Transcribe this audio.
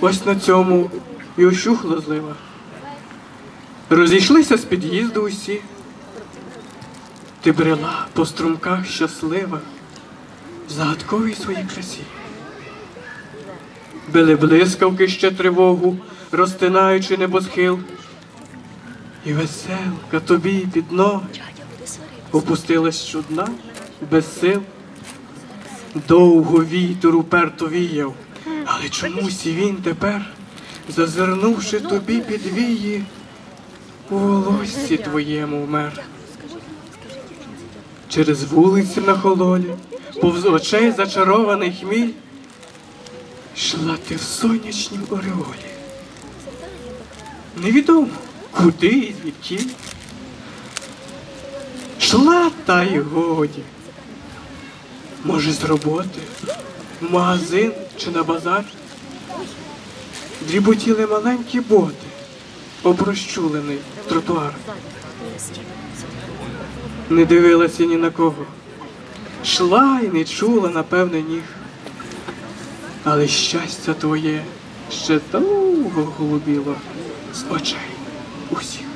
Ось на цьому і ощухла злива. Розійшлися з під'їзду усі. Ти брела по струмках щаслива, в загадковій своїй красі. Били блискавки ще тривогу, розтинаючи небосхил. І веселка тобі під ноги опустилась чудна, без сил. Довго вітер уперто віяв, але чомусь і він тепер, зазирнувши тобі під вії, у волоссі твоєму вмер. Через вулиці на хололі, повз очей зачарований хміль, йшла ти в сонячнім ореолі. Невідомо, куди і звідки. Шла та й годі. Може, з роботи, в магазин чи на базар. Дріботіли маленькі боти, об розчулений тротуар. Не дивилася ні на кого, шла й не чула, напевне, ніг. Але щастя твоє ще довго голубіло з очей усіх.